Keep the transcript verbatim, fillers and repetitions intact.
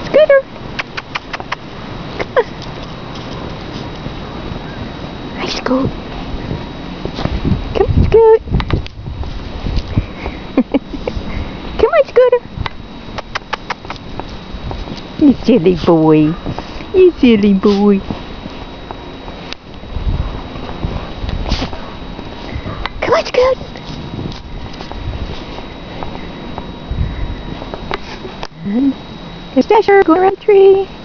Scooter! Hi, Scoot. Come on, Scoot. Come on, Scooter. You silly boy. You silly boy. Come on, Scoot. And there's Dasher going around the tree.